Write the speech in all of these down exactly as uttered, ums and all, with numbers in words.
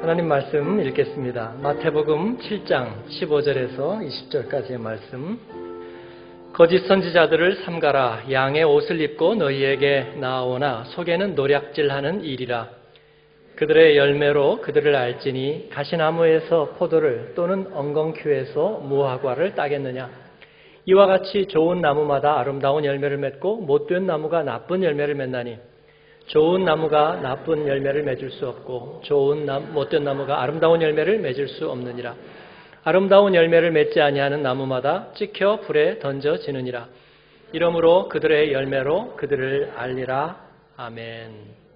하나님 말씀 읽겠습니다. 마태복음 칠 장 십오 절에서 이십 절까지의 말씀. 거짓 선지자들을 삼가라. 양의 옷을 입고 너희에게 나아오나 속에는 노략질하는 일이라. 그들의 열매로 그들을 알지니 가시나무에서 포도를 또는 엉겅퀴에서 무화과를 따겠느냐. 이와 같이 좋은 나무마다 아름다운 열매를 맺고 못된 나무가 나쁜 열매를 맺나니 좋은 나무가 나쁜 열매를 맺을 수 없고 좋은 나, 못된 나무가 아름다운 열매를 맺을 수 없느니라. 아름다운 열매를 맺지 아니하는 나무마다 찍혀 불에 던져지느니라. 이러므로 그들의 열매로 그들을 알리라. 아멘.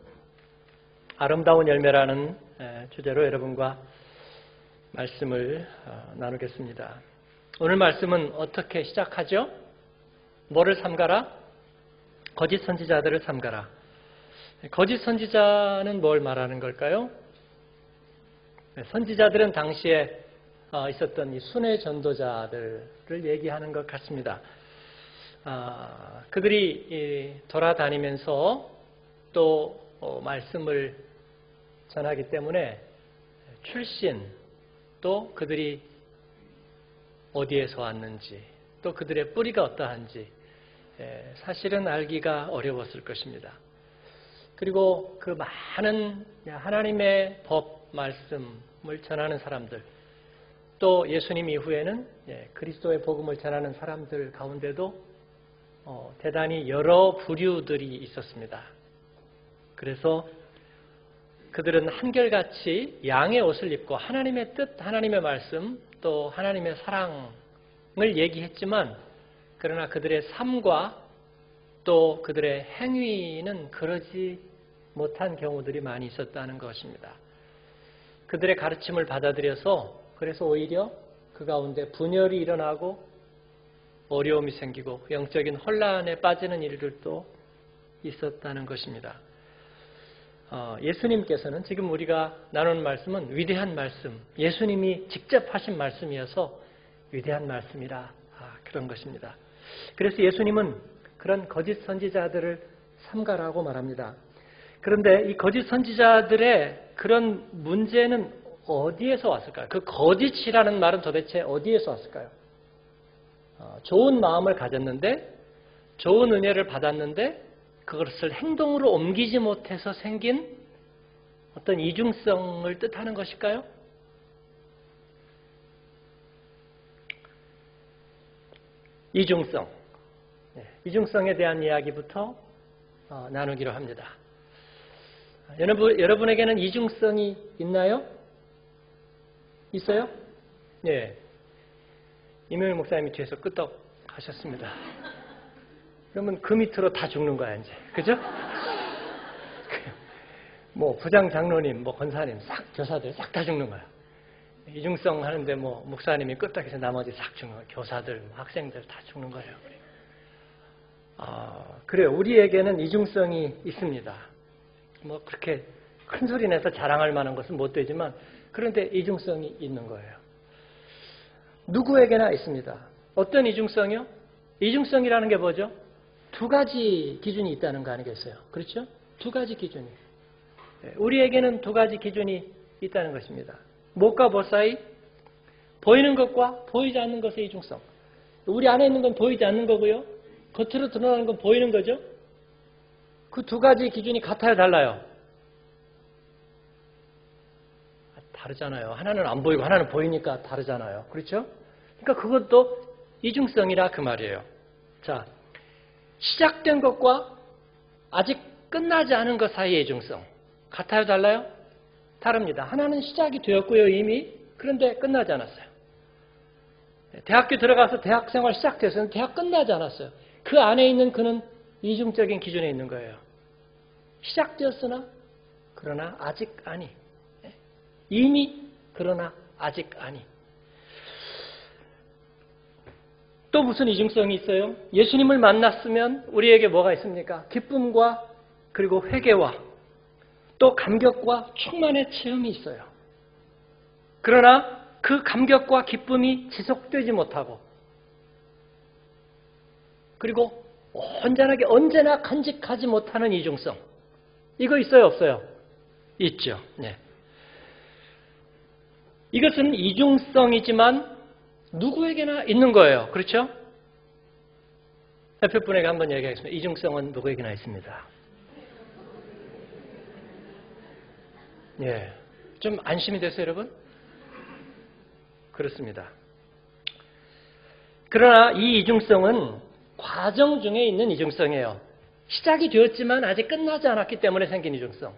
아름다운 열매라는 주제로 여러분과 말씀을 나누겠습니다. 오늘 말씀은 어떻게 시작하죠? 뭐를 삼가라? 거짓 선지자들을 삼가라. 거짓 선지자는 뭘 말하는 걸까요? 선지자들은 당시에 있었던 이 순회 전도자들을 얘기하는 것 같습니다. 그들이 돌아다니면서 또 말씀을 전하기 때문에 출신, 또 그들이 어디에서 왔는지, 또 그들의 뿌리가 어떠한지 사실은 알기가 어려웠을 것입니다. 그리고 그 많은 하나님의 법 말씀을 전하는 사람들, 또 예수님 이후에는 그리스도의 복음을 전하는 사람들 가운데도 대단히 여러 부류들이 있었습니다. 그래서 그들은 한결같이 양의 옷을 입고 하나님의 뜻, 하나님의 말씀, 또 하나님의 사랑을 얘기했지만, 그러나 그들의 삶과 또 그들의 행위는 그러지 못한 경우들이 많이 있었다는 것입니다. 그들의 가르침을 받아들여서 그래서 오히려 그 가운데 분열이 일어나고 어려움이 생기고 영적인 혼란에 빠지는 일들도 있었다는 것입니다. 어, 예수님께서는 지금 우리가 나누는 말씀은 위대한 말씀, 예수님이 직접 하신 말씀이어서 위대한 말씀이라 아, 그런 것입니다. 그래서 예수님은 그런 거짓 선지자들을 삼가라고 말합니다. 그런데 이 거짓 선지자들의 그런 문제는 어디에서 왔을까요? 그 거짓이라는 말은 도대체 어디에서 왔을까요? 어, 좋은 마음을 가졌는데, 좋은 은혜를 받았는데 그것을 행동으로 옮기지 못해서 생긴 어떤 이중성을 뜻하는 것일까요? 이중성. 네, 이중성에 대한 이야기부터 어, 나누기로 합니다. 여러분, 여러분에게는 이중성이 있나요? 있어요? 네. 이명일 목사님이 뒤에서 끄떡 하셨습니다. 그러면 그 밑으로 다 죽는 거야, 이제. 그죠? 뭐, 부장 장로님, 뭐, 권사님, 싹, 교사들 싹 다 죽는 거야. 이중성 하는데, 뭐, 목사님이 끄떡해서 나머지 싹 죽는 거야. 교사들, 학생들 다 죽는 거예요. 아, 그래요. 우리에게는 이중성이 있습니다. 뭐 그렇게 큰 소리 내서 자랑할 만한 것은 못 되지만 그런데 이중성이 있는 거예요. 누구에게나 있습니다. 어떤 이중성이요? 이중성이라는 게 뭐죠? 두 가지 기준이 있다는 거 아니겠어요? 그렇죠? 두 가지 기준이. 우리에게는 두 가지 기준이 있다는 것입니다. 무엇과 무엇 사이? 보이는 것과 보이지 않는 것의 이중성. 우리 안에 있는 건 보이지 않는 거고요. 겉으로 드러나는 건 보이는 거죠. 그 두 가지 기준이 같아요, 달라요? 다르잖아요. 하나는 안 보이고 하나는 보이니까 다르잖아요. 그렇죠? 그러니까 그것도 이중성이라 그 말이에요. 자, 시작된 것과 아직 끝나지 않은 것 사이의 이중성. 같아요, 달라요? 다릅니다. 하나는 시작이 되었고요, 이미. 그런데 끝나지 않았어요. 대학교 들어가서 대학생활 시작됐어요. 대학 끝나지 않았어요. 그 안에 있는 그는 이중적인 기준에 있는 거예요. 시작되었으나 그러나 아직 아니. 이미 그러나 아직 아니. 또 무슨 이중성이 있어요? 예수님을 만났으면 우리에게 뭐가 있습니까? 기쁨과 그리고 회개와 또 감격과 충만의 체험이 있어요. 그러나 그 감격과 기쁨이 지속되지 못하고 그리고 온전하게 언제나 간직하지 못하는 이중성. 이거 있어요, 없어요? 있죠. 네. 이것은 이중성이지만 누구에게나 있는 거예요. 그렇죠? 옆에 분에게 한번 얘기하겠습니다. 이중성은 누구에게나 있습니다. 예. 좀 안심이 됐어요, 여러분? 그렇습니다. 그러나 이 이중성은 과정 중에 있는 이중성이에요. 시작이 되었지만 아직 끝나지 않았기 때문에 생긴 이중성.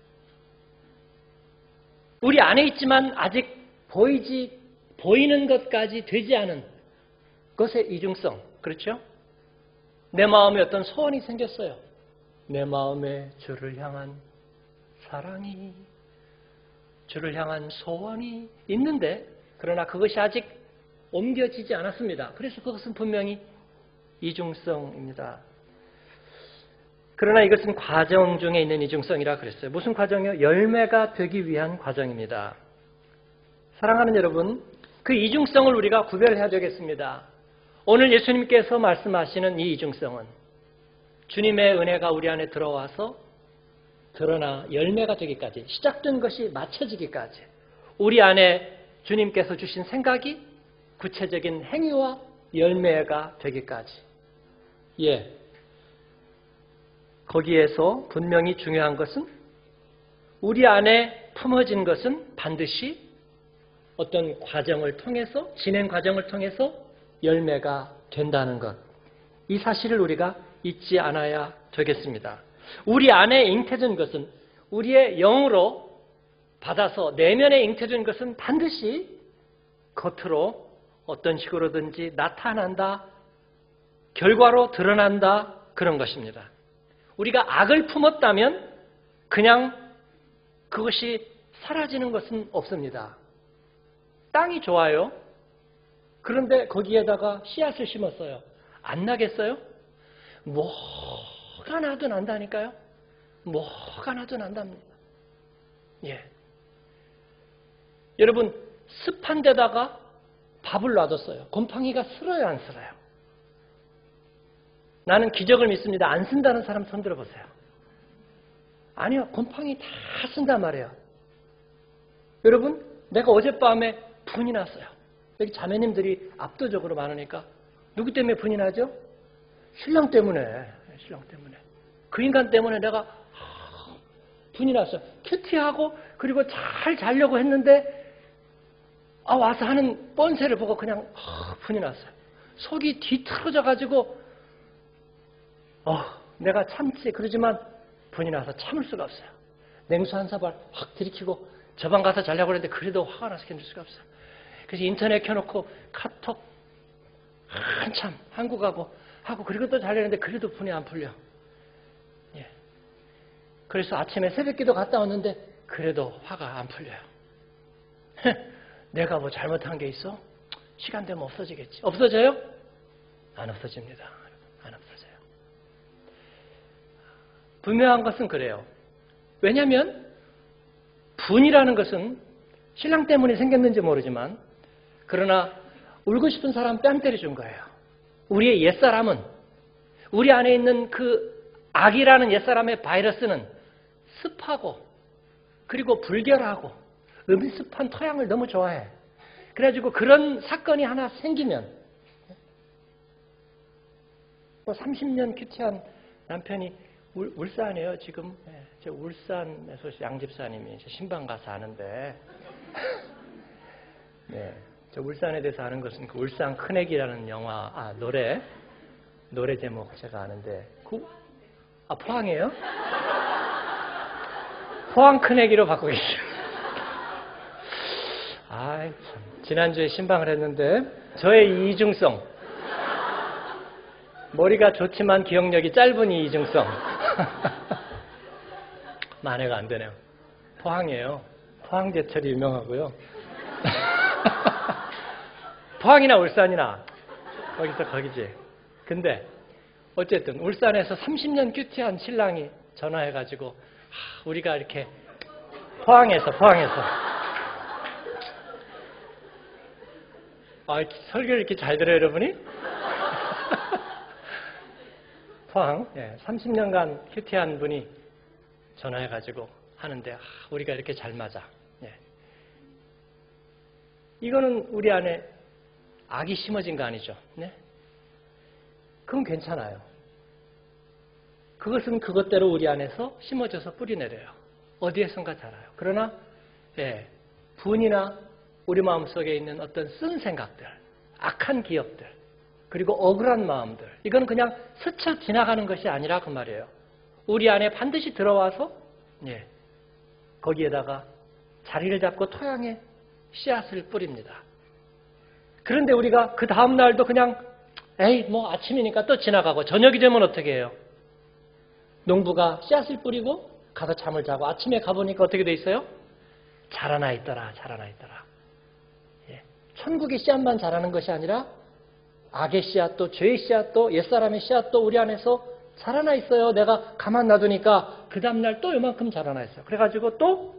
우리 안에 있지만 아직 보이지, 보이는 것까지 되지 않은 것의 이중성. 그렇죠? 내 마음에 어떤 소원이 생겼어요. 내 마음에 주를 향한 사랑이, 주를 향한 소원이 있는데, 그러나 그것이 아직 옮겨지지 않았습니다. 그래서 그것은 분명히 이중성입니다. 그러나 이것은 과정 중에 있는 이중성이라 그랬어요. 무슨 과정이요? 열매가 되기 위한 과정입니다. 사랑하는 여러분, 그 이중성을 우리가 구별해야 되겠습니다. 오늘 예수님께서 말씀하시는 이 이중성은 주님의 은혜가 우리 안에 들어와서 드러나 열매가 되기까지, 시작된 것이 마쳐지기까지, 우리 안에 주님께서 주신 생각이 구체적인 행위와 열매가 되기까지. 예. 거기에서 분명히 중요한 것은 우리 안에 품어진 것은 반드시 어떤 과정을 통해서, 진행 과정을 통해서 열매가 된다는 것. 이 사실을 우리가 잊지 않아야 되겠습니다. 우리 안에 잉태된 것은, 우리의 영으로 받아서 내면에 잉태된 것은 반드시 겉으로 어떤 식으로든지 나타난다, 결과로 드러난다, 그런 것입니다. 우리가 악을 품었다면 그냥 그것이 사라지는 것은 없습니다. 땅이 좋아요. 그런데 거기에다가 씨앗을 심었어요. 안 나겠어요? 뭐가 나도 난다니까요. 뭐가 나도 난답니다. 예. 여러분, 습한 데다가 밥을 놔뒀어요. 곰팡이가 쓸어요, 안 쓸어요? 나는 기적을 믿습니다. 안 쓴다는 사람 손 들어보세요. 아니요, 곰팡이 다 쓴단 말이에요. 여러분, 내가 어젯밤에 분이 났어요. 여기 자매님들이 압도적으로 많으니까 누구 때문에 분이 나죠? 신랑 때문에. 신랑 때문에. 그 인간 때문에 내가 분이 났어요. 큐티하고 그리고 잘 자려고 했는데 아 와서 하는 뻔세를 보고 그냥 분이 났어요. 속이 뒤틀어져 가지고 어, 내가 참지 그러지만 분이 나서 참을 수가 없어요. 냉수 한 사발 확 들이키고 저 방 가서 자려고 했는데 그래도 화가 나서 견딜 수가 없어요. 그래서 인터넷 켜놓고 카톡 한참 한국하고 하고 그리고 또 자려는데 그래도 분이 안 풀려. 예. 그래서 아침에 새벽기도 갔다 왔는데 그래도 화가 안 풀려요. 내가 뭐 잘못한 게 있어? 시간 되면 없어지겠지. 없어져요? 안 없어집니다. 안 없어져요. 분명한 것은 그래요. 왜냐하면 분이라는 것은 신랑 때문에 생겼는지 모르지만 그러나 울고 싶은 사람 뺨 때려준 거예요. 우리의 옛사람은, 우리 안에 있는 그 악이라는 옛사람의 바이러스는 습하고 그리고 불결하고 음습한 토양을 너무 좋아해. 그래가지고 그런 사건이 하나 생기면 뭐 삼십 년 큐티한 남편이 울, 울산이에요 지금. 네, 저 울산에서 양집사님이 신방 가서 아는데 네, 저 울산에 대해서 아는 것은 그 울산 큰애기라는 영화, 아 노래 노래 제목 제가 아는데 그, 아 포항이에요? 포항 큰애기로 바꾸고 계시죠. 아이 참, 지난주에 신방을 했는데 저의 이중성, 머리가 좋지만 기억력이 짧은 이 이중성 만회가 안 되네요. 포항이에요. 포항제철이 유명하고요. 포항이나 울산이나 거기서 거기지. 근데 어쨌든 울산에서 삼십 년 큐티한 신랑이 전화해가지고 하, 우리가 이렇게 포항에서 포항에서 아, 설교를 이렇게 잘 들어요, 여러분이? 포항, 예, 삼십 년간 큐티한 분이 전화해가지고 하는데, 아, 우리가 이렇게 잘 맞아. 예. 이거는 우리 안에 악이 심어진 거 아니죠? 네? 그건 괜찮아요. 그것은 그것대로 우리 안에서 심어져서 뿌리내려요. 어디에선가 자라요. 그러나 예, 분이나 우리 마음속에 있는 어떤 쓴 생각들, 악한 기억들, 그리고 억울한 마음들, 이건 그냥 스쳐 지나가는 것이 아니라 그 말이에요. 우리 안에 반드시 들어와서 예, 거기에다가 자리를 잡고 토양에 씨앗을 뿌립니다. 그런데 우리가 그 다음 날도 그냥 에이 뭐 아침이니까 또 지나가고 저녁이 되면 어떻게 해요? 농부가 씨앗을 뿌리고 가서 잠을 자고 아침에 가보니까 어떻게 돼 있어요? 자라나 있더라, 자라나 있더라. 예. 천국의 씨앗만 자라는 것이 아니라 악의 씨앗도 죄의 씨앗도 옛사람의 씨앗도 우리 안에서 자라나 있어요. 내가 가만 놔두니까 그 다음날 또 요만큼 자라나 있어요. 그래가지고 또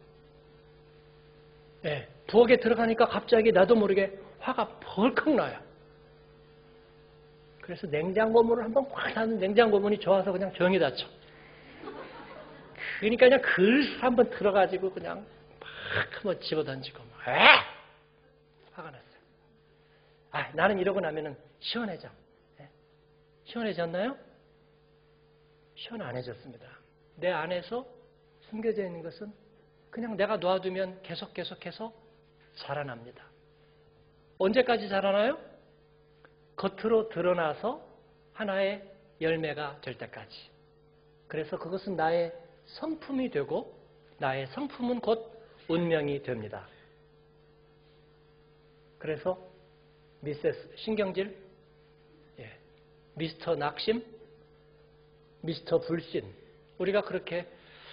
예, 부엌에 들어가니까 갑자기 나도 모르게 화가 벌컥 나요. 그래서 냉장고 문을 한번 확 닫는 냉장고 문이 좋아서 그냥 조용히 닫혀. 그러니까 그냥 글쎄 한번 들어가지고 그냥 막 한번 집어던지고 막 에! 화가 났어요. 아, 나는 이러고 나면은 시원해져. 네? 시원해졌나요? 시원 안 해졌습니다. 내 안에서 숨겨져 있는 것은 그냥 내가 놔두면 계속 계속해서 자라납니다. 언제까지 자라나요? 겉으로 드러나서 하나의 열매가 될 때까지. 그래서 그것은 나의 성품이 되고 나의 성품은 곧 운명이 됩니다. 그래서 미세스 신경질, 예, 미스터 낙심, 미스터 불신, 우리가 그렇게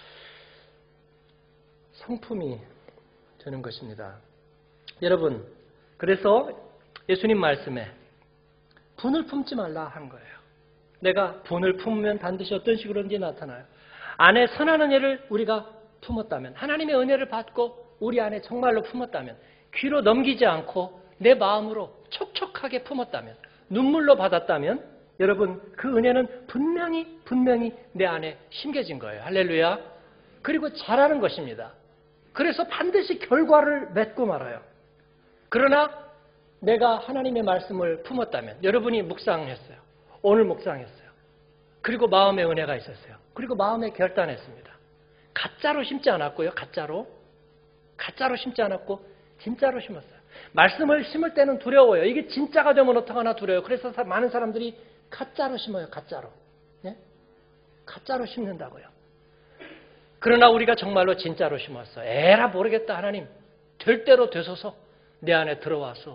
성품이 되는 것입니다. 여러분, 그래서 예수님 말씀에 분을 품지 말라 한 거예요. 내가 분을 품으면 반드시 어떤 식으로든지 나타나요. 안에 선한 은혜를 우리가 품었다면, 하나님의 은혜를 받고 우리 안에 정말로 품었다면, 귀로 넘기지 않고 내 마음으로 촉촉하게 품었다면, 눈물로 받았다면, 여러분 그 은혜는 분명히 분명히 내 안에 심겨진 거예요. 할렐루야. 그리고 자라는 것입니다. 그래서 반드시 결과를 맺고 말아요. 그러나 내가 하나님의 말씀을 품었다면, 여러분이 묵상했어요. 오늘 묵상했어요. 그리고 마음의 은혜가 있었어요. 그리고 마음에 결단했습니다. 가짜로 심지 않았고요. 가짜로. 가짜로 심지 않았고 진짜로 심었어요. 말씀을 심을 때는 두려워요. 이게 진짜가 되면 어떡하나 두려워요. 그래서 많은 사람들이 가짜로 심어요. 가짜로. 네? 가짜로 심는다고요. 그러나 우리가 정말로 진짜로 심었어요. 에라 모르겠다 하나님. 될 대로 되소서 내 안에 들어와서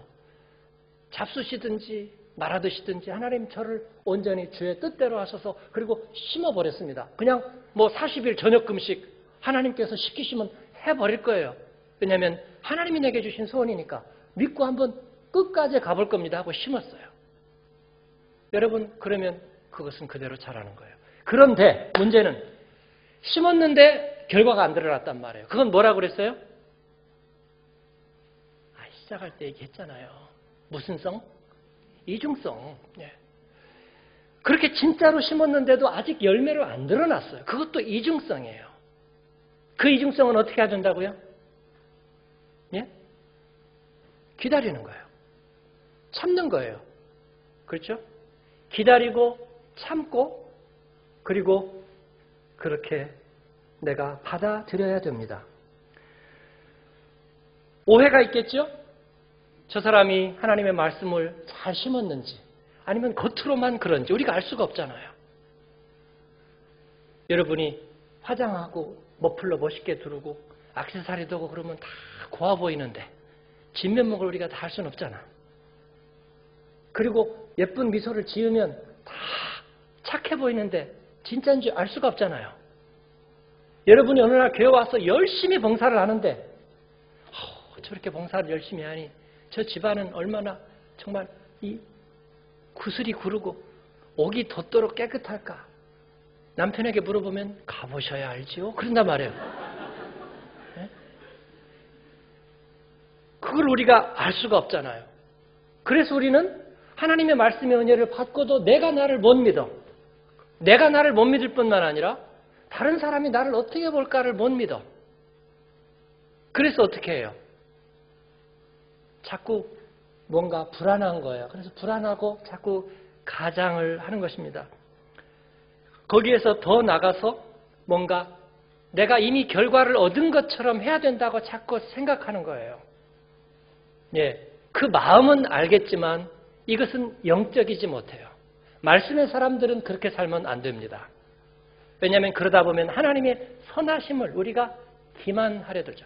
잡수시든지 말하듯이든지 하나님 저를 온전히 주의 뜻대로 하셔서 그리고 심어버렸습니다. 그냥 뭐 사십 일 저녁 금식 하나님께서 시키시면 해버릴 거예요. 왜냐하면 하나님이 내게 주신 소원이니까 믿고 한번 끝까지 가볼 겁니다 하고 심었어요. 여러분 그러면 그것은 그대로 자라는 거예요. 그런데 문제는 심었는데 결과가 안 드러났단 말이에요. 그건 뭐라고 그랬어요? 아, 시작할 때 얘기했잖아요. 무슨 성? 이중성. 예. 그렇게 진짜로 심었는데도 아직 열매로 안 드러났어요. 그것도 이중성이에요. 그 이중성은 어떻게 해야 된다고요? 예? 기다리는 거예요. 참는 거예요. 그렇죠? 기다리고 참고 그리고 그렇게 내가 받아들여야 됩니다. 오해가 있겠죠? 저 사람이 하나님의 말씀을 잘 심었는지 아니면 겉으로만 그런지 우리가 알 수가 없잖아요. 여러분이 화장하고 머플러 멋있게 두르고 액세서리도 하고 그러면 다 고와 보이는데 진면목을 우리가 다 할 수는 없잖아. 그리고 예쁜 미소를 지으면 다 착해 보이는데 진짜인지 알 수가 없잖아요. 여러분이 어느 날 교회 와서 열심히 봉사를 하는데 어, 저렇게 봉사를 열심히 하니 저 집안은 얼마나 정말 이 구슬이 구르고 옥이 돋도록 깨끗할까? 남편에게 물어보면 가보셔야 알지요. 그런단 말이에요. 네? 그걸 우리가 알 수가 없잖아요. 그래서 우리는 하나님의 말씀의 은혜를 받고도 내가 나를 못 믿어. 내가 나를 못 믿을 뿐만 아니라 다른 사람이 나를 어떻게 볼까를 못 믿어. 그래서 어떻게 해요? 자꾸 뭔가 불안한 거예요. 그래서 불안하고 자꾸 가장을 하는 것입니다. 거기에서 더 나가서 뭔가 내가 이미 결과를 얻은 것처럼 해야 된다고 자꾸 생각하는 거예요. 예, 그 마음은 알겠지만 이것은 영적이지 못해요. 말씀의 사람들은 그렇게 살면 안 됩니다. 왜냐하면 그러다 보면 하나님의 선하심을 우리가 기만하려 들죠.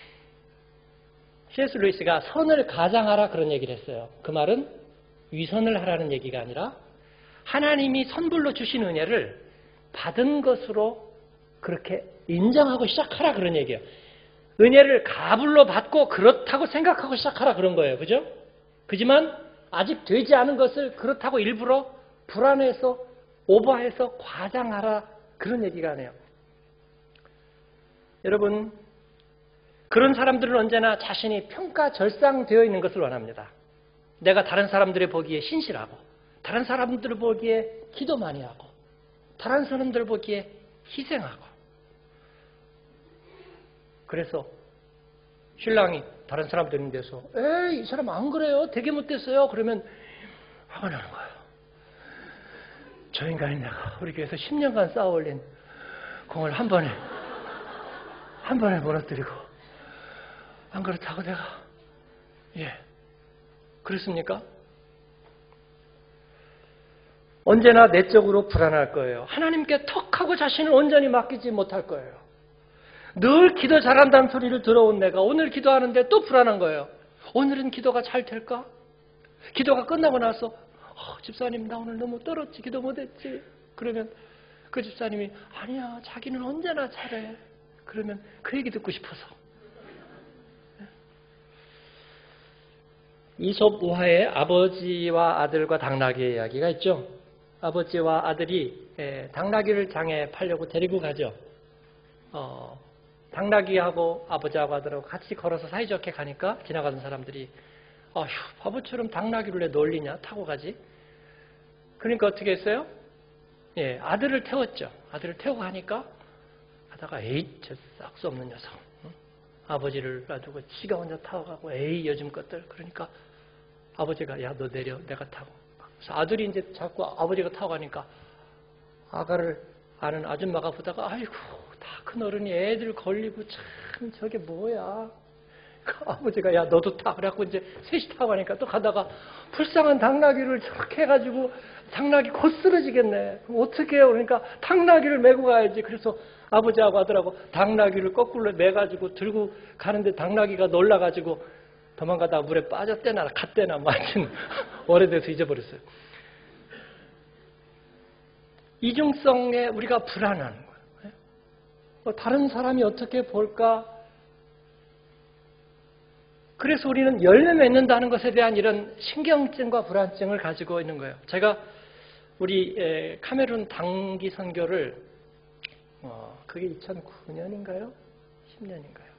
씨에스 루이스가 선을 가장하라 그런 얘기를 했어요. 그 말은 위선을 하라는 얘기가 아니라 하나님이 선불로 주신 은혜를 받은 것으로 그렇게 인정하고 시작하라 그런 얘기예요. 은혜를 가불로 받고 그렇다고 생각하고 시작하라 그런 거예요. 그죠? 그지만 아직 되지 않은 것을 그렇다고 일부러 불안해서 오버해서 과장하라 그런 얘기가 아니에요. 여러분, 그런 사람들은 언제나 자신이 평가절상되어 있는 것을 원합니다. 내가 다른 사람들의 보기에 신실하고 다른 사람들 보기에 기도 많이 하고 다른 사람들 보기에 희생하고 그래서 신랑이 다른 사람들 있는 데서 에이 이 사람 안 그래요. 되게 못됐어요. 그러면 화가 나는 거예요. 저 인간이 내가 우리 교회에서 십 년간 쌓아 올린 공을 한 번에 한 번에 무너뜨리고 안 그렇다고 내가 예 그렇습니까? 언제나 내적으로 불안할 거예요. 하나님께 턱하고 자신을 온전히 맡기지 못할 거예요. 늘 기도 잘한다는 소리를 들어온 내가 오늘 기도하는데 또 불안한 거예요. 오늘은 기도가 잘 될까? 기도가 끝나고 나서 어, 집사님 나 오늘 너무 떨었지 기도 못했지. 그러면 그 집사님이 아니야 자기는 언제나 잘해. 그러면 그 얘기 듣고 싶어서. 이솝 우화에 아버지와 아들과 당나귀의 이야기가 있죠. 아버지와 아들이 당나귀를 장에 팔려고 데리고 가죠. 어, 당나귀하고 아버지하고 아들하고 같이 걸어서 사이좋게 가니까 지나가는 사람들이 아휴 바보처럼 당나귀를 왜 놀리냐 타고 가지. 그러니까 어떻게 했어요? 예, 아들을 태웠죠. 아들을 태우고 가니까 하다가 에이 저 싹수 없는 녀석 응? 아버지를 놔두고 지가 혼자 타고 가고 에이 요즘 것들. 그러니까 아버지가 야 너 내려 내가 타고. 그래서 아들이 이제 자꾸 아버지가 타고 가니까 아가를 아는 아줌마가 보다가 아이고 다 큰 어른이 애들 걸리고 참 저게 뭐야. 그 아버지가 야 너도 타. 그래갖고 이제 셋이 타고 가니까 또 가다가 불쌍한 당나귀를 저렇게 해가지고 당나귀 곧 쓰러지겠네. 그럼 어떻게 해요? 그러니까 당나귀를 메고 가야지. 그래서 아버지하고 아들하고 당나귀를 거꾸로 매가지고 들고 가는데 당나귀가 놀라가지고 도망가다가 물에 빠졌대나 갔대나 뭐 하여튼 오래돼서 잊어버렸어요. 이중성에 우리가 불안한 거예요. 다른 사람이 어떻게 볼까? 그래서 우리는 열매 맺는다는 것에 대한 이런 신경증과 불안증을 가지고 있는 거예요. 제가 우리 카메룬 단기 선교를 어, 그게 이천구 년인가요? 십 년인가요?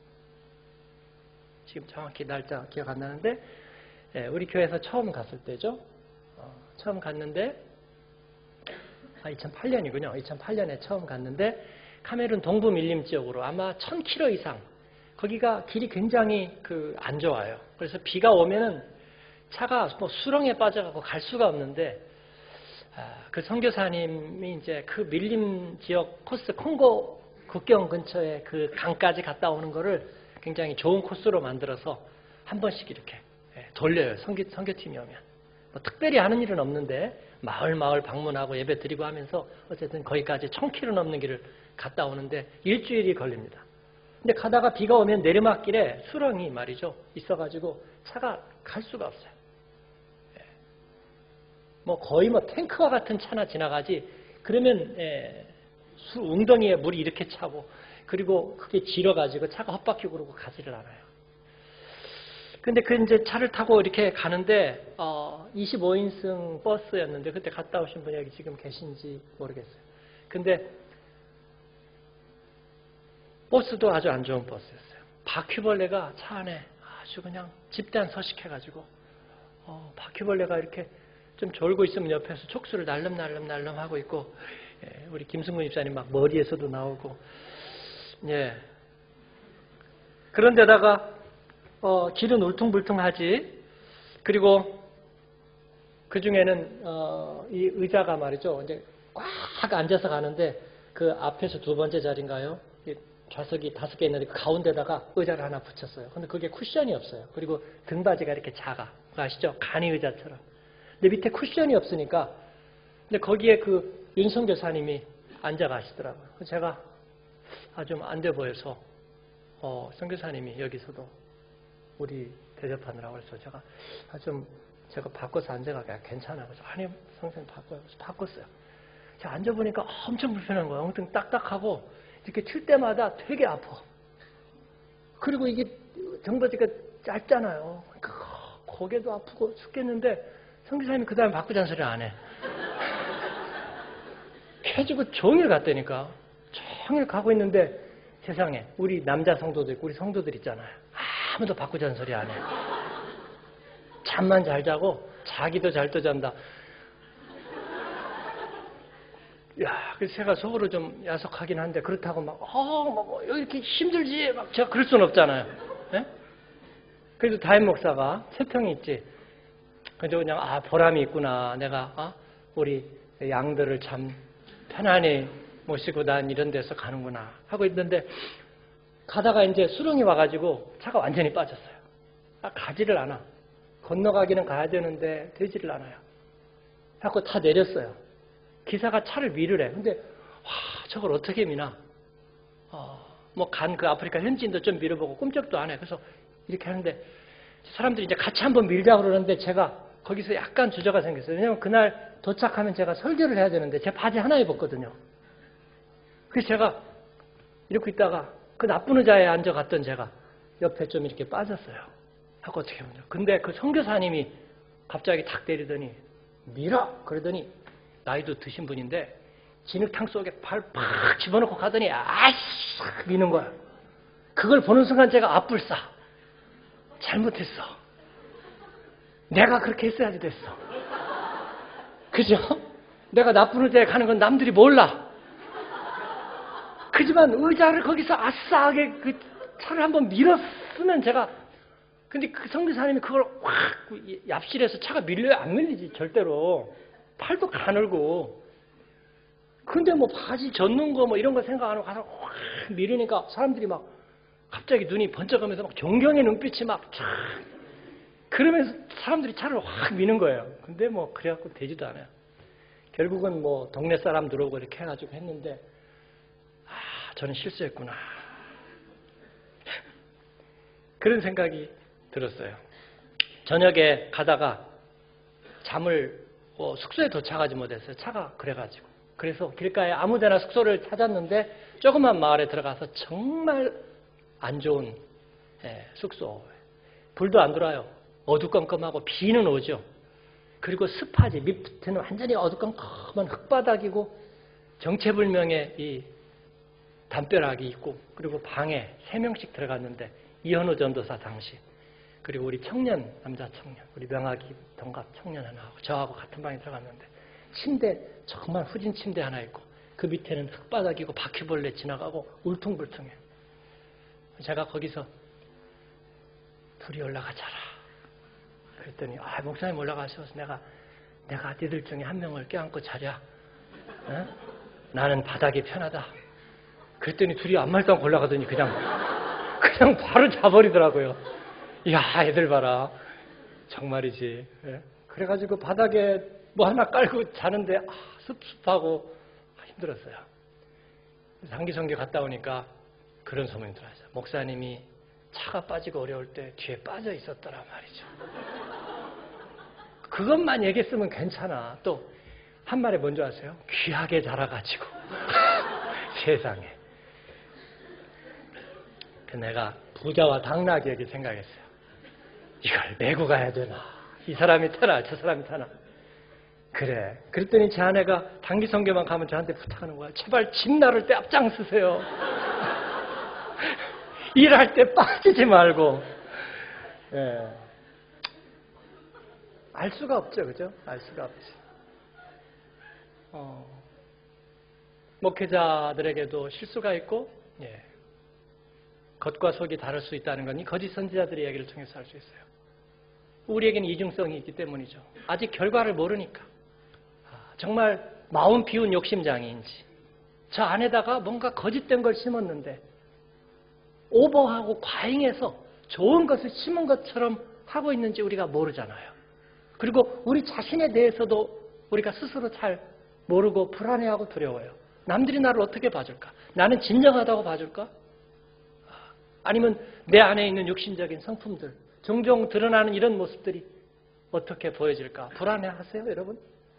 지금 정확히 날짜 기억 안 나는데 우리 교회에서 처음 갔을 때죠. 어, 처음 갔는데 아, 이천팔 년이군요. 이천팔 년에 처음 갔는데 카메룬 동부 밀림 지역으로 아마 천 킬로미터 이상 거기가 길이 굉장히 그 안 좋아요. 그래서 비가 오면은 차가 뭐 수렁에 빠져가고 갈 수가 없는데 아, 그 선교사님이 이제 그 밀림 지역 코스 콩고 국경 근처에 그 강까지 갔다 오는 거를 굉장히 좋은 코스로 만들어서 한 번씩 이렇게 돌려요. 선교, 선교팀이 오면. 뭐 특별히 하는 일은 없는데 마을 마을 방문하고 예배 드리고 하면서 어쨌든 거기까지 천 킬로미터 넘는 길을 갔다 오는데 일주일이 걸립니다. 근데 가다가 비가 오면 내리막길에 수렁이 말이죠. 있어가지고 차가 갈 수가 없어요. 뭐 거의 뭐 탱크와 같은 차나 지나가지. 그러면 예, 수 웅덩이에 물이 이렇게 차고 그리고 그게 질어가지고 차가 헛바퀴고 그러고 가지를 않아요. 근데 그 이제 차를 타고 이렇게 가는데 어, 이십오 인승 버스였는데 그때 갔다 오신 분이 여기 지금 계신지 모르겠어요. 근데 버스도 아주 안 좋은 버스였어요. 바퀴벌레가 차 안에 아주 그냥 집단 서식해가지고 어, 바퀴벌레가 이렇게 좀 졸고 있으면 옆에서 촉수를 날름날름 날름 하고 있고 예, 우리 김승근 집사님 막 머리에서도 나오고 예. 그런데다가 어, 길은 울퉁불퉁하지. 그리고 그 중에는 어, 이 의자가 말이죠. 이제 꽉 앉아서 가는데 그 앞에서 두 번째 자리인가요? 좌석이 다섯 개 있는데 그 가운데다가 의자를 하나 붙였어요. 근데 그게 쿠션이 없어요. 그리고 등받이가 이렇게 작아. 그거 아시죠? 간이 의자처럼. 근데 밑에 쿠션이 없으니까 근데 거기에 그 윤성 교사님이 앉아 가시더라고요. 제가 아, 좀 안 돼 보여서 어, 선교사님이 여기서도 우리 대접하느라고 해서 제가 아, 좀 제가 바꿔서 앉아가게 괜찮아요. 그래서 아니 선생님 바꿔요. 그래서 바꿨어요. 제가 앉아보니까 엄청 불편한 거예요. 엉덩이 딱딱하고 이렇게 칠 때마다 되게 아파. 그리고 이게 등받이가 짧잖아요. 고개도 아프고 죽겠는데 선교사님이 그 다음에 바꾸자는 소리를 안 해. 해주고 종일 갔다니까. 종일 가고 있는데 세상에 우리 남자 성도들 있고 우리 성도들 있잖아요. 아무도 바꾸자는 소리 안 해. 잠만 잘 자고 자기도 잘 또 잔다. 야, 그래서 제가 속으로 좀 야속하긴 한데 그렇다고 막 어, 뭐 이렇게 힘들지 막 제가 그럴 수는 없잖아요. 네? 그래도 다임 목사가 채평이 있지. 그래서 그냥 아 보람이 있구나. 내가 어? 우리 양들을 참 편안히 모시고 난 이런 데서 가는구나 하고 있는데 가다가 이제 수렁이 와가지고 차가 완전히 빠졌어요. 아, 가지를 않아. 건너가기는 가야 되는데 되지를 않아요. 하고 다 내렸어요. 기사가 차를 미르래. 근데 와 저걸 어떻게 미나? 어, 뭐 간 그 아프리카 현지인도 좀 밀어보고 꼼짝도 안 해. 그래서 이렇게 하는데 사람들이 이제 같이 한번 밀자 그러는데 제가 거기서 약간 주저가 생겼어요. 왜냐하면 그날 도착하면 제가 설교를 해야 되는데 제 바지 하나 입었거든요. 그래서 제가 이렇게 있다가 그 나쁜 의자에 앉아갔던 제가 옆에 좀 이렇게 빠졌어요. 하고 어떻게 보면. 근데 그 선교사님이 갑자기 탁 때리더니 밀어! 그러더니 나이도 드신 분인데 진흙탕 속에 발 팍 집어넣고 가더니 아씨 미는 거야. 그걸 보는 순간 제가 앞불싸. 잘못했어. 내가 그렇게 했어야지 됐어. 그죠? 내가 나쁜 의자에 가는 건 남들이 몰라. 그지만 의자를 거기서 아싸하게 그 차를 한번 밀었으면 제가 근데 그 선교사님이 그걸 확 얍실해서 차가 밀려야 안 밀리지 절대로. 팔도 가늘고. 근데 뭐 바지 젖는 거 뭐 이런 거 생각 안 하고 가서 확 밀으니까 사람들이 막 갑자기 눈이 번쩍하면서 막 존경의 눈빛이 막 쫙. 그러면서 사람들이 차를 확 미는 거예요. 근데 뭐 그래갖고 되지도 않아요. 결국은 뭐 동네 사람 들어오고 이렇게 해가지고 했는데 아 저는 실수했구나. 그런 생각이 들었어요. 저녁에 가다가 잠을 어, 숙소에 도착하지 못했어요. 차가 그래가지고. 그래서 길가에 아무데나 숙소를 찾았는데 조그만 마을에 들어가서 정말 안 좋은 예, 숙소. 불도 안 들어와요. 어두컴컴하고 비는 오죠. 그리고 습하지. 밑에는 완전히 어두컴컴한 흙바닥이고 정체불명의 이 담벼락이 있고 그리고 방에 세 명씩 들어갔는데 이현우 전도사 당시 그리고 우리 청년, 남자 청년, 우리 명학이 동갑 청년 하나하고 저하고 같은 방에 들어갔는데 침대, 정말 후진 침대 하나 있고 그 밑에는 흙바닥이고 바퀴벌레 지나가고 울퉁불퉁해. 제가 거기서 둘이 올라가자라. 그랬더니 아 목사님 올라가셔서 내가 내가 니들 중에 한 명을 껴안고 자랴. 어? 나는 바닥이 편하다. 그랬더니 둘이 아무 말도 않고 올라가더니 그냥 그냥 바로 자버리더라고요. 이야, 애들 봐라. 정말이지. 예. 그래가지고 바닥에 뭐 하나 깔고 자는데 아, 습습하고 힘들었어요. 장기성교 갔다 오니까 그런 소문이 들어왔어요. 목사님이 차가 빠지고 어려울 때 뒤에 빠져 있었더라 말이죠. 그것만 얘기했으면 괜찮아. 또 한 말에 뭔지 아세요? 귀하게 자라가지고. 세상에. 그 내가 부자와 당나귀에게 생각했어요. 이걸 메고 가야 되나? 이 사람이 타나 저 사람이 타나? 그래. 그랬더니 제 아내가 단기 선교만 가면 저한테 부탁하는 거야. 제발 집 나를 때 앞장서세요. 일할 때 빠지지 말고. 예. 알 수가 없죠. 그죠? 알 수가 없지. 어. 목회자들에게도 실수가 있고, 예. 겉과 속이 다를 수 있다는 건 이 거짓 선지자들의 이야기를 통해서 알 수 있어요. 우리에게는 이중성이 있기 때문이죠. 아직 결과를 모르니까. 정말 마음 비운 욕심장애인지 저 안에다가 뭔가 거짓된 걸 심었는데 오버하고 과잉해서 좋은 것을 심은 것처럼 하고 있는지 우리가 모르잖아요. 그리고 우리 자신에 대해서도 우리가 스스로 잘 모르고 불안해하고 두려워요. 남들이 나를 어떻게 봐줄까? 나는 진정하다고 봐줄까? 아니면 내 안에 있는 육신적인 성품들, 종종 드러나는 이런 모습들이 어떻게 보여질까? 불안해하세요, 여러분?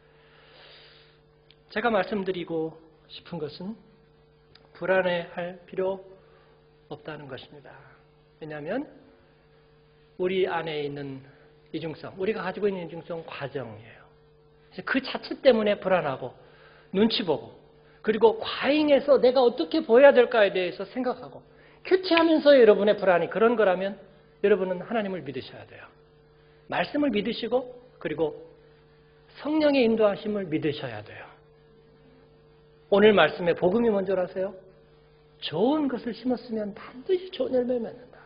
제가 말씀드리고 싶은 것은 불안해할 필요 없다는 것입니다. 왜냐하면 우리 안에 있는 이중성, 우리가 가지고 있는 이중성 과정이에요. 그 자체 때문에 불안하고 눈치 보고 그리고 과잉해서 내가 어떻게 보여야 될까에 대해서 생각하고 큐티하면서 여러분의 불안이 그런 거라면 여러분은 하나님을 믿으셔야 돼요. 말씀을 믿으시고 그리고 성령의 인도하심을 믿으셔야 돼요. 오늘 말씀에 복음이 먼저라세요. 좋은 것을 심었으면 반드시 좋은 열매를 맺는다.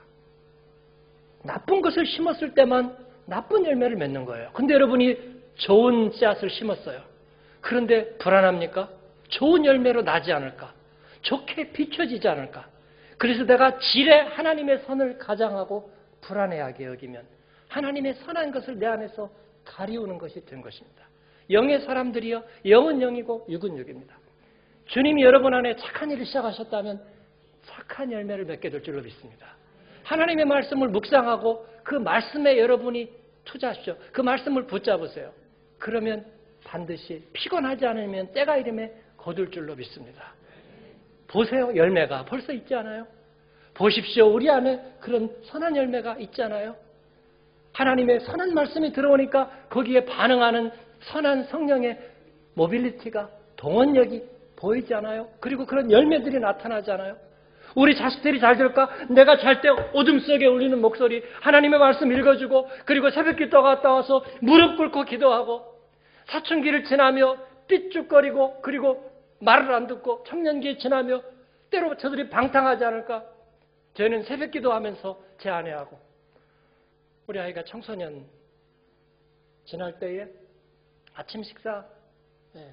나쁜 것을 심었을 때만 나쁜 열매를 맺는 거예요. 근데 여러분이 좋은 씨앗을 심었어요. 그런데 불안합니까? 좋은 열매로 나지 않을까? 좋게 비춰지지 않을까? 그래서 내가 질에 하나님의 선을 가장하고 불안해하게 여기면 하나님의 선한 것을 내 안에서 가리우는 것이 된 것입니다. 영의 사람들이요, 영은 영이고 육은 육입니다. 주님이 여러분 안에 착한 일을 시작하셨다면 착한 열매를 맺게 될 줄로 믿습니다. 하나님의 말씀을 묵상하고 그 말씀에 여러분이 투자하십시오. 그 말씀을 붙잡으세요. 그러면 반드시 피곤하지 않으면 때가 이름에 거둘 줄로 믿습니다. 보세요. 열매가 벌써 있지 않아요? 보십시오. 우리 안에 그런 선한 열매가 있잖아요. 하나님의 선한 말씀이 들어오니까 거기에 반응하는 선한 성령의 모빌리티가, 동원력이 보이지 않아요? 그리고 그런 열매들이 나타나지 않아요? 우리 자식들이 잘 될까? 내가 잘 때 어둠 속에 울리는 목소리, 하나님의 말씀 읽어주고 그리고 새벽기도 갔다 와서 무릎 꿇고 기도하고 사춘기를 지나며 삐죽거리고 그리고 말을 안 듣고 청년기에 지나며 때로 저들이 방탕하지 않을까? 저희는 새벽기도 하면서 제 아내하고 우리 아이가 청소년 지날 때에 아침 식사 네,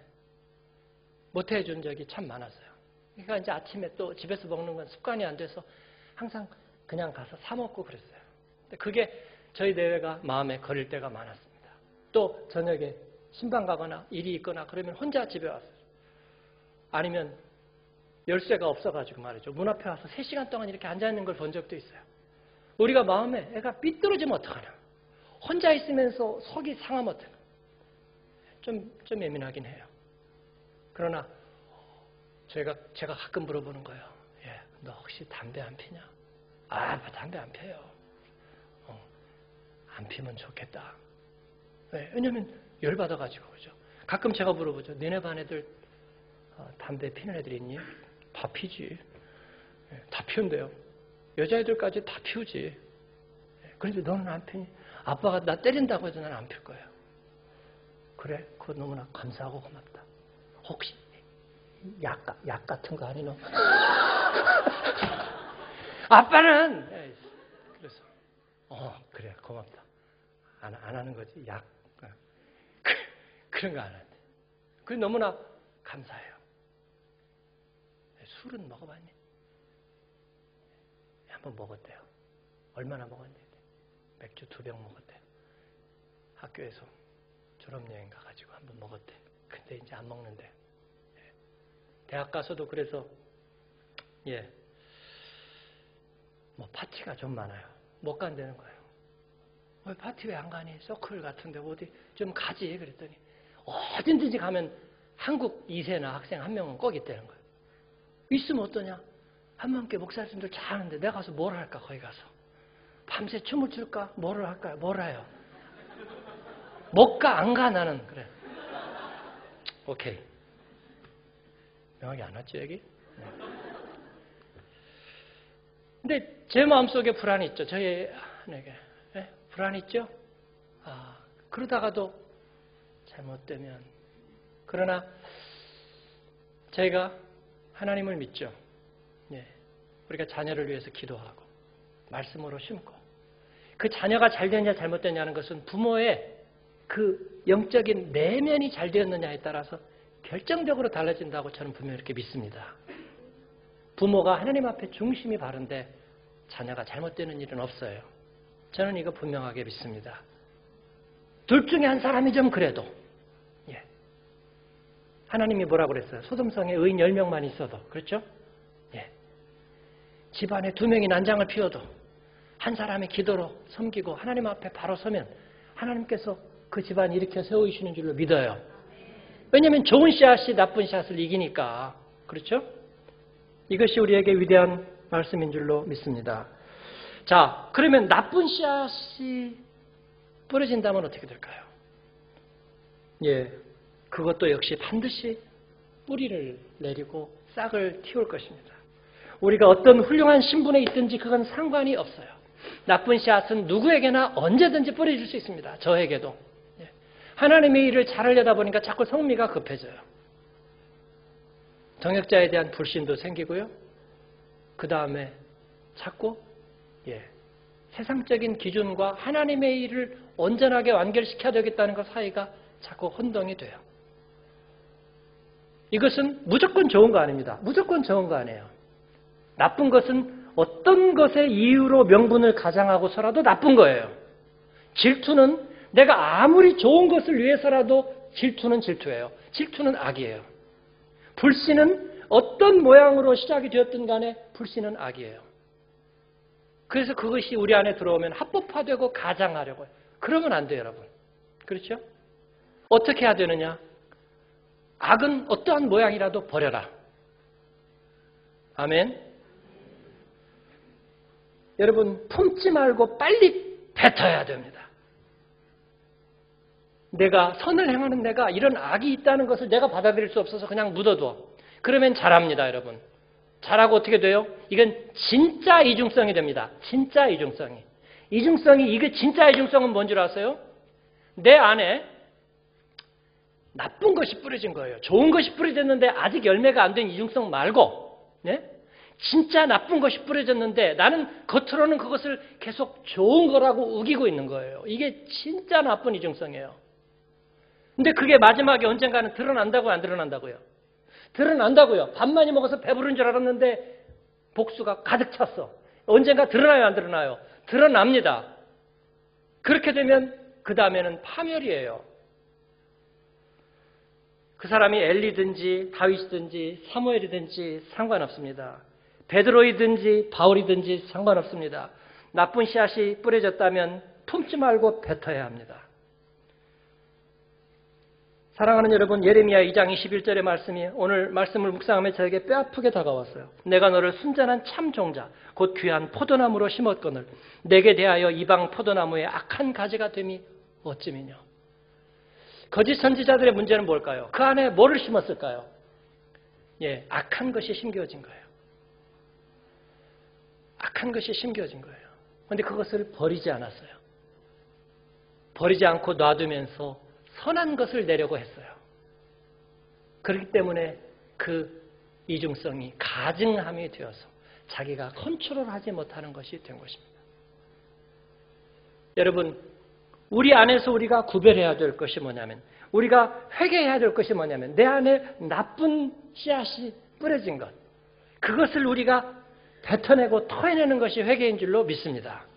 못 해준 적이 참 많았어요. 그러니까 이제 아침에 또 집에서 먹는 건 습관이 안 돼서 항상 그냥 가서 사 먹고 그랬어요. 근데 그게 저희 내외가 마음에 걸릴 때가 많았습니다. 또 저녁에 신방 가거나 일이 있거나 그러면 혼자 집에 왔어요. 아니면 열쇠가 없어가지고 말이죠. 문 앞에 와서 세 시간 동안 이렇게 앉아있는 걸 본 적도 있어요. 우리가 마음에 애가 삐뚤어지면 어떡하냐. 혼자 있으면서 속이 상하면 어떡하냐. 좀, 좀 예민하긴 해요. 그러나 제가, 제가 가끔 물어보는 거예요. 예, 너 혹시 담배 안 피냐? 아, 담배 안 피워요. 어, 안 피면 좋겠다. 네, 왜냐면 열받아가지고 그죠. 가끔 제가 물어보죠. 너네 반 애들 어, 담배 피는 애들이 있니? 다 피지. 예, 다 피운대요. 여자애들까지 다 피우지. 예, 그런데 너는 안 피니? 아빠가 나 때린다고 해도 나는 안 필 거예요. 그래? 그거 너무나 감사하고 고맙다. 혹시 약, 약 같은 거 아니 너? 아빠는 에이, 그래서 어 그래 고맙다. 안, 안 하는 거지. 약 그, 그런 거 안 하는데. 그게 너무나 감사해요. 술은 먹어봤니? 한번 먹었대요. 얼마나 먹었니? 맥주 두 병 먹었대요. 학교에서 졸업여행 가가지고 한번 먹었대. 근데 이제 안 먹는데. 대학 가서도 그래서 예, 뭐 파티가 좀 많아요. 못 간다는 거예요. 왜 파티 왜 안 가니? 서클 같은데 어디 좀 가지. 그랬더니 어딘든지 가면 한국 이 세나 학생 한 명은 꼭 있다는 거예요. 있으면 어떠냐? 한번께 목사님들 잘하는데 내가 가서 뭘 할까? 거기 가서 밤새 춤을 출까? 뭐를 할까요? 뭘 해요? 못 가, 안 가, 나는. 그래. 오케이. 명확히 안 왔지, 여기? 네. 근데 제 마음속에 불안이 있죠. 저희 아내에게. 네? 불안이 있죠? 아, 그러다가도 잘못되면. 그러나 저희가 하나님을 믿죠. 네. 우리가 자녀를 위해서 기도하고 말씀으로 심고 그 자녀가 잘 되느냐 잘못되느냐는 것은 부모의 그 영적인 내면이 잘 되었느냐에 따라서 결정적으로 달라진다고 저는 분명히 이렇게 믿습니다. 부모가 하나님 앞에 중심이 바른데 자녀가 잘못되는 일은 없어요. 저는 이거 분명하게 믿습니다. 둘 중에 한 사람이 좀 그래도 예. 하나님이 뭐라고 그랬어요? 소돔성에 의인 열 명만 있어도 그렇죠? 예. 집안에 두 명이 난장을 피워도 한 사람이 기도로 섬기고 하나님 앞에 바로 서면 하나님께서 그 집안 일으켜 세우시는 줄로 믿어요. 왜냐하면 좋은 씨앗이 나쁜 씨앗을 이기니까. 그렇죠? 이것이 우리에게 위대한 말씀인 줄로 믿습니다. 자, 그러면 나쁜 씨앗이 뿌려진다면 어떻게 될까요? 예, 그것도 역시 반드시 뿌리를 내리고 싹을 틔울 것입니다. 우리가 어떤 훌륭한 신분에 있든지 그건 상관이 없어요. 나쁜 씨앗은 누구에게나 언제든지 뿌려질 수 있습니다. 저에게도. 예. 하나님의 일을 잘하려다 보니까 자꾸 성미가 급해져요. 정역자에 대한 불신도 생기고요. 그 다음에 자꾸 예, 세상적인 기준과 하나님의 일을 온전하게 완결시켜야 되겠다는 것 사이가 자꾸 혼동이 돼요. 이것은 무조건 좋은 거 아닙니다. 무조건 좋은 거 아니에요. 나쁜 것은 어떤 것의 이유로 명분을 가장하고서라도 나쁜 거예요. 질투는 내가 아무리 좋은 것을 위해서라도 질투는 질투예요. 질투는 악이에요. 불신은 어떤 모양으로 시작이 되었든 간에 불신은 악이에요. 그래서 그것이 우리 안에 들어오면 합법화되고 가장하려고 해요. 그러면 안 돼요, 여러분. 그렇죠? 어떻게 해야 되느냐? 악은 어떠한 모양이라도 버려라. 아멘. 여러분, 품지 말고 빨리 뱉어야 됩니다. 내가 선을 행하는 내가 이런 악이 있다는 것을 내가 받아들일 수 없어서 그냥 묻어둬. 그러면 잘합니다, 여러분. 잘하고 어떻게 돼요? 이건 진짜 이중성이 됩니다. 진짜 이중성이. 이중성이, 이게 진짜 이중성은 뭔 줄 아세요? 내 안에 나쁜 것이 뿌려진 거예요. 좋은 것이 뿌려졌는데 아직 열매가 안 된 이중성 말고, 네? 진짜 나쁜 것이 뿌려졌는데 나는 겉으로는 그것을 계속 좋은 거라고 우기고 있는 거예요. 이게 진짜 나쁜 이중성이에요. 근데 그게 마지막에 언젠가는 드러난다고요, 안 드러난다고요? 드러난다고요. 밥 많이 먹어서 배부른 줄 알았는데 복수가 가득 찼어. 언젠가 드러나요, 안 드러나요? 드러납니다. 그렇게 되면 그 다음에는 파멸이에요. 그 사람이 엘리든지 다윗이든지 사무엘이든지 상관없습니다. 베드로이든지 바울이든지 상관없습니다. 나쁜 씨앗이 뿌려졌다면 품지 말고 뱉어야 합니다. 사랑하는 여러분, 예레미야 이 장 이십일 절의 말씀이 오늘 말씀을 묵상하며 저에게 뼈아프게 다가왔어요. 내가 너를 순전한 참 종자, 곧 귀한 포도나무로 심었거늘 내게 대하여 이방 포도나무의 악한 가지가 됨이 어찌미뇨. 거짓 선지자들의 문제는 뭘까요? 그 안에 뭐를 심었을까요? 예, 악한 것이 심겨진 거예요. 악한 것이 심겨진 거예요. 그런데 그것을 버리지 않았어요. 버리지 않고 놔두면서 선한 것을 내려고 했어요. 그렇기 때문에 그 이중성이 가증함이 되어서 자기가 컨트롤하지 못하는 것이 된 것입니다. 여러분, 우리 안에서 우리가 구별해야 될 것이 뭐냐면, 우리가 회개해야 될 것이 뭐냐면, 내 안에 나쁜 씨앗이 뿌려진 것, 그것을 우리가 뱉어내고 토해내는 것이 회개인 줄로 믿습니다.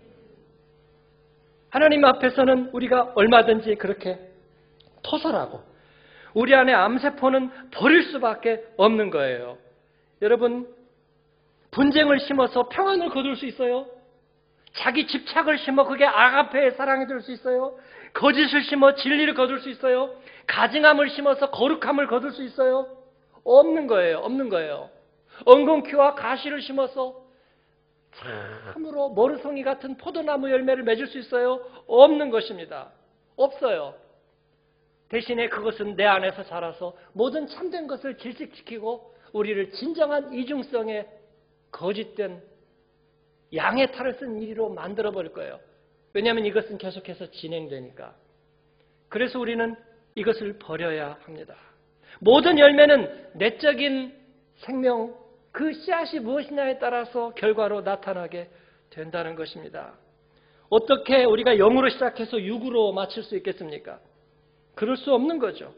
하나님 앞에서는 우리가 얼마든지 그렇게 토설하고 우리 안에 암세포는 버릴 수밖에 없는 거예요. 여러분, 분쟁을 심어서 평안을 거둘 수 있어요? 자기 집착을 심어 그게 아가페의 사랑이 될 수 있어요? 거짓을 심어 진리를 거둘 수 있어요? 가증함을 심어서 거룩함을 거둘 수 있어요? 없는 거예요. 없는 거예요. 엉겅퀴와 가시를 심어서 참으로 머루송이 같은 포도나무 열매를 맺을 수 있어요? 없는 것입니다. 없어요. 대신에 그것은 내 안에서 자라서 모든 참된 것을 질식시키고 우리를 진정한 이중성의 거짓된 양의 탈을 쓴 일로 만들어버릴 거예요. 왜냐하면 이것은 계속해서 진행되니까. 그래서 우리는 이것을 버려야 합니다. 모든 열매는 내적인 생명, 그 씨앗이 무엇이냐에 따라서 결과로 나타나게 된다는 것입니다. 어떻게 우리가 영으로 시작해서 육으로 마칠 수 있겠습니까? 그럴 수 없는 거죠.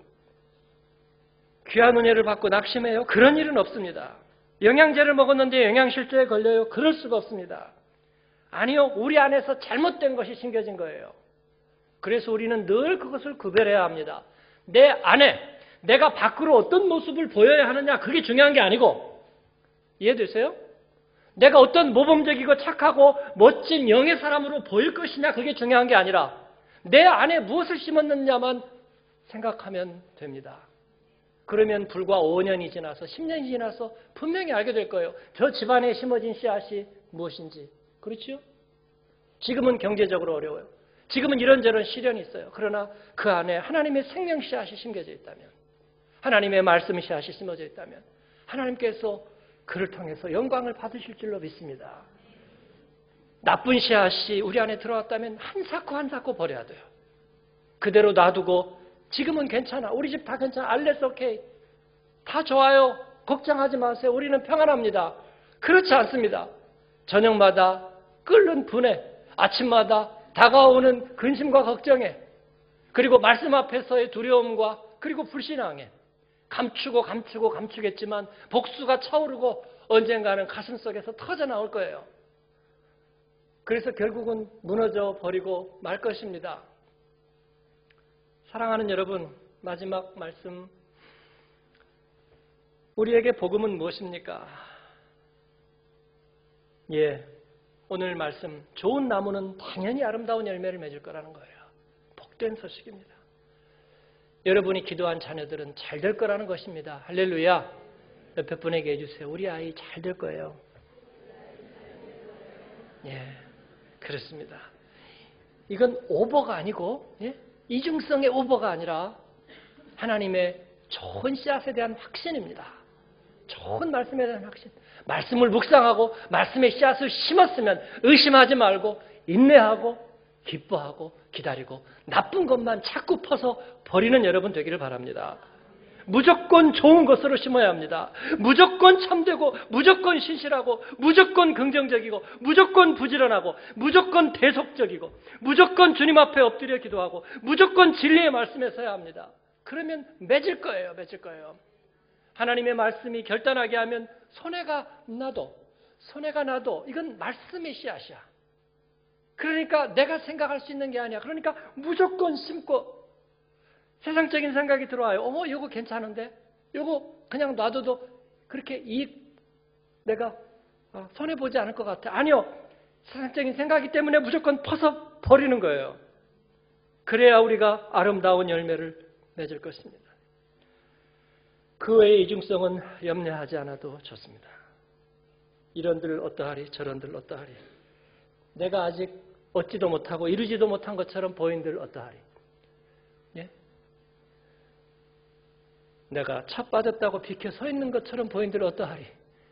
귀한 은혜를 받고 낙심해요? 그런 일은 없습니다. 영양제를 먹었는데 영양실조에 걸려요? 그럴 수가 없습니다. 아니요, 우리 안에서 잘못된 것이 심겨진 거예요. 그래서 우리는 늘 그것을 구별해야 합니다. 내 안에 내가 밖으로 어떤 모습을 보여야 하느냐, 그게 중요한 게 아니고, 이해되세요? 내가 어떤 모범적이고 착하고 멋진 영의 사람으로 보일 것이냐, 그게 중요한 게 아니라 내 안에 무엇을 심었느냐만 생각하면 됩니다. 그러면 불과 오 년이 지나서 십 년이 지나서 분명히 알게 될 거예요. 저 집안에 심어진 씨앗이 무엇인지. 그렇죠? 지금은 경제적으로 어려워요. 지금은 이런저런 시련이 있어요. 그러나 그 안에 하나님의 생명 씨앗이 심겨져 있다면, 하나님의 말씀 씨앗이 심어져 있다면 하나님께서 그를 통해서 영광을 받으실 줄로 믿습니다. 나쁜 씨앗이 우리 안에 들어왔다면 한 사코 한 사코 버려야 돼요. 그대로 놔두고 지금은 괜찮아. 우리 집 다 괜찮아. 알레스 오케이. 다 좋아요. 걱정하지 마세요. 우리는 평안합니다. 그렇지 않습니다. 저녁마다 끓는 분에, 아침마다 다가오는 근심과 걱정에, 그리고 말씀 앞에서의 두려움과 그리고 불신앙에 감추고 감추고 감추겠지만 복수가 차오르고 언젠가는 가슴속에서 터져 나올 거예요. 그래서 결국은 무너져 버리고 말 것입니다. 사랑하는 여러분, 마지막 말씀. 우리에게 복음은 무엇입니까? 예, 오늘 말씀, 좋은 나무는 당연히 아름다운 열매를 맺을 거라는 거예요. 복된 소식입니다. 여러분이 기도한 자녀들은 잘 될 거라는 것입니다. 할렐루야. 옆에 분에게 해주세요. 우리 아이 잘 될 거예요. 예, 그렇습니다. 이건 오버가 아니고, 예? 이중성의 오버가 아니라 하나님의 좋은 씨앗에 대한 확신입니다. 좋은 말씀에 대한 확신. 말씀을 묵상하고 말씀의 씨앗을 심었으면 의심하지 말고 인내하고 기뻐하고 기다리고 나쁜 것만 자꾸 퍼서 버리는 여러분 되기를 바랍니다. 무조건 좋은 것으로 심어야 합니다. 무조건 참되고 무조건 신실하고 무조건 긍정적이고 무조건 부지런하고 무조건 대속적이고 무조건 주님 앞에 엎드려 기도하고 무조건 진리의 말씀에 서야 합니다. 그러면 맺을 거예요. 맺을 거예요. 하나님의 말씀이 결단하게 하면 손해가 나도 손해가 나도 이건 말씀의 씨앗이야. 그러니까 내가 생각할 수 있는 게 아니야. 그러니까 무조건 심고 세상적인 생각이 들어와요. 어, 이거 괜찮은데? 이거 그냥 놔둬도 그렇게 이익 내가 손해보지 않을 것 같아. 아니요. 세상적인 생각이기 때문에 무조건 퍼서 버리는 거예요. 그래야 우리가 아름다운 열매를 맺을 것입니다. 그 외의 이중성은 염려하지 않아도 좋습니다. 이런들 어떠하리 저런들 어떠하리. 내가 아직 얻지도 못하고 이루지도 못한 것처럼 보인들 어떠하리. 예? 내가 차 빠졌다고 비켜 서 있는 것처럼 보인들 어떠하리.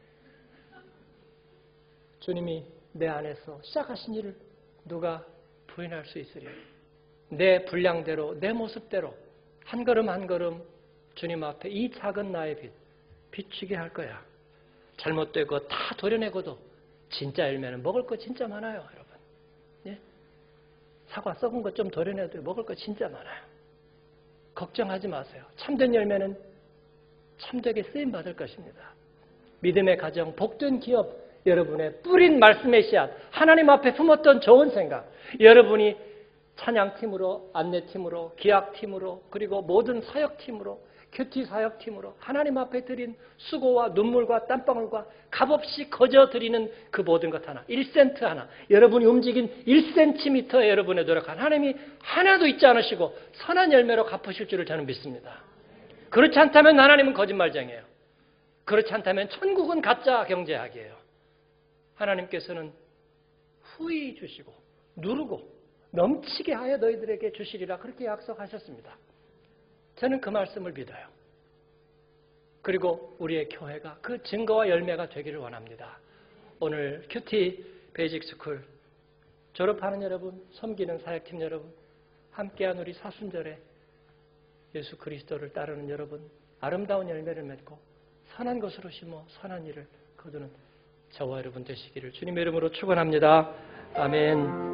주님이 내 안에서 시작하신 일을 누가 부인할 수 있으리요. 내 분량대로 내 모습대로 한 걸음 한 걸음 주님 앞에 이 작은 나의 빛 비추게 할 거야. 잘못되고 다 도려내고도 진짜 열매는 먹을 거 진짜 많아요, 여러분. 예? 사과 썩은 것 좀 도려내도 먹을 거 진짜 많아요. 걱정하지 마세요. 참된 열매는 참되게 쓰임 받을 것입니다. 믿음의 가정, 복된 기업, 여러분의 뿌린 말씀의 씨앗, 하나님 앞에 품었던 좋은 생각, 여러분이 찬양팀으로, 안내팀으로, 기약팀으로, 그리고 모든 사역팀으로, 큐티 사역팀으로 하나님 앞에 드린 수고와 눈물과 땀방울과 값없이 거저 드리는 그 모든 것 하나, 일 센트 하나, 여러분이 움직인 일 센티미터의 여러분의 노력한 하나님이 하나도 잊지 않으시고 선한 열매로 갚으실 줄을 저는 믿습니다. 그렇지 않다면 하나님은 거짓말쟁이에요. 그렇지 않다면 천국은 가짜 경제학이에요. 하나님께서는 후히 주시고 누르고 넘치게 하여 너희들에게 주시리라 그렇게 약속하셨습니다. 저는 그 말씀을 믿어요. 그리고 우리의 교회가 그 증거와 열매가 되기를 원합니다. 오늘 큐티 베이직 스쿨 졸업하는 여러분, 섬기는 사역팀 여러분, 함께한 우리 사순절에 예수 그리스도를 따르는 여러분, 아름다운 열매를 맺고 선한 것으로 심어 선한 일을 거두는 저와 여러분 되시기를 주님의 이름으로 축원합니다. 아멘.